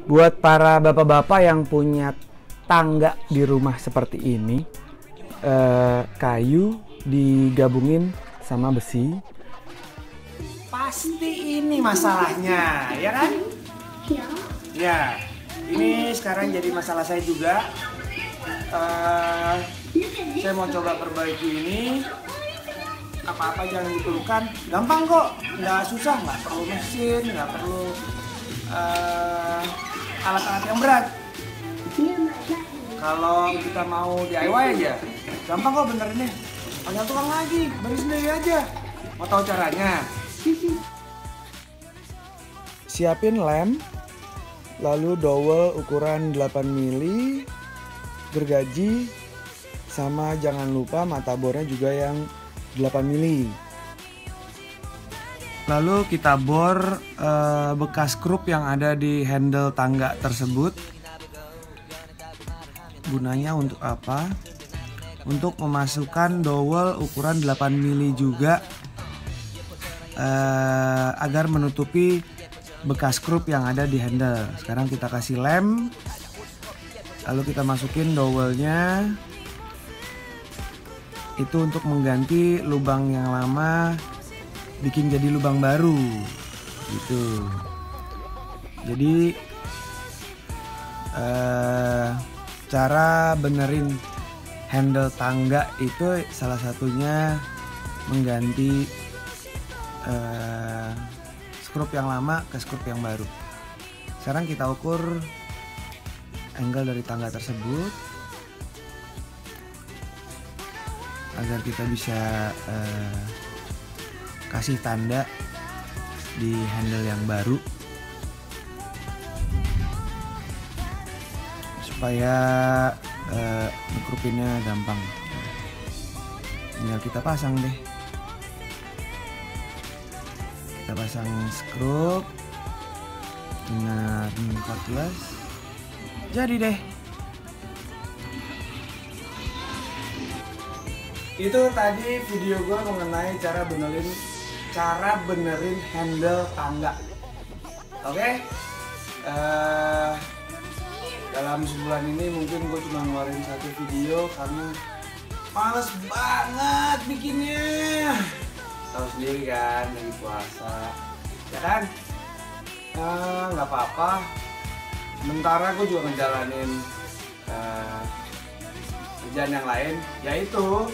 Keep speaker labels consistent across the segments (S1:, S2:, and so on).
S1: Buat para bapak-bapak yang punya tangga di rumah seperti ini, kayu digabungin sama besi. Pasti ini masalahnya, ya kan?
S2: Ya.
S1: Ya, ini sekarang jadi masalah saya juga. Saya mau coba perbaiki ini. Apa-apa jangan dikeluhkan, gampang kok, nggak susah, nggak perlu mesin, nggak perlu alat-alat yang berat. Kalau kita mau DIY aja, gampang kok benerinnya. Panggil tukang lagi, beri sendiri aja. Mau tahu caranya? Siapin lem, lalu dowel ukuran 8 mili, gergaji, sama jangan lupa mata bornya juga yang 8 mili. Lalu kita bor bekas skrup yang ada di handle tangga tersebut. Gunanya untuk apa? Untuk memasukkan dowel ukuran 8 mili juga, agar menutupi bekas skrup yang ada di handle. Sekarang kita kasih lem, lalu kita masukin dowelnya. Itu untuk mengganti lubang yang lama, bikin jadi lubang baru gitu. Jadi cara benerin handle tangga itu salah satunya mengganti skrup yang lama ke skrup yang baru. Sekarang kita ukur angle dari tangga tersebut agar kita bisa kasih tanda di handle yang baru supaya ngekrupinnya gampang. Tinggal kita pasang deh. Kita pasang skrup dengan 14. Jadi deh. Itu tadi video gue mengenai cara benerin handle tangga. Oke? Dalam sebulan ini mungkin gue cuma ngeluarin satu video karena males banget bikinnya. Tahu sendiri kan, lagi puasa, ya kan? Nggak apa-apa. Sementara gue juga ngejalanin kerjaan yang lain, yaitu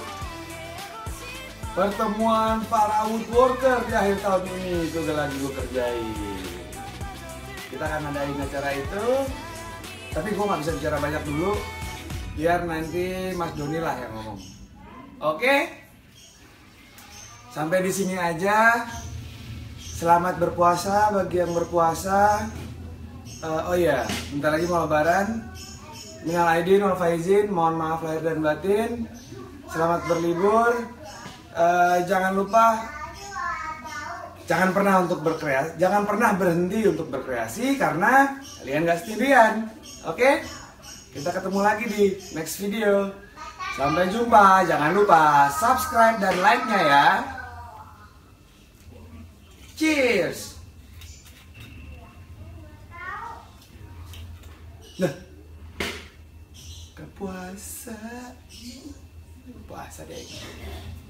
S1: pertemuan para woodworker di akhir tahun ini. Itu lagi gue kerjain. Kita akan adain acara itu, tapi gue nggak bisa bicara banyak dulu, biar nanti Mas Doni lah yang ngomong. Oke? Sampai di sini aja. Selamat berpuasa bagi yang berpuasa. Oh iya, bentar lagi mau lebaran. Minal aidin wal faizin, mohon maaf lahir dan batin. Selamat berlibur. Jangan lupa, jangan pernah berhenti untuk berkreasi karena kalian gak sendirian. Oke? Kita ketemu lagi di next video. Sampai jumpa. Jangan lupa subscribe dan like-nya ya. Cheers. Nah, puasa deh.